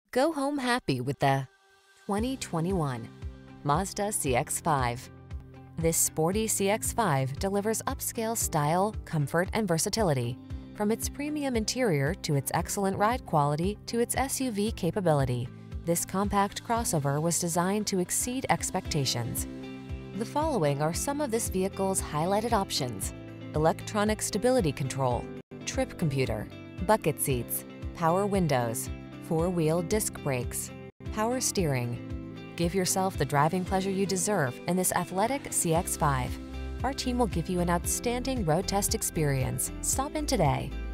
Go home happy with the 2021 Mazda CX-5. This sporty CX-5 delivers upscale style, comfort, and versatility. From its premium interior to its excellent ride quality to its SUV capability, this compact crossover was designed to exceed expectations. The following are some of this vehicle's highlighted options: electronic stability control, trip computer, bucket seats, power windows, four-wheel disc brakes, power steering. Give yourself the driving pleasure you deserve in this athletic CX-5. Our team will give you an outstanding road test experience. Stop in today.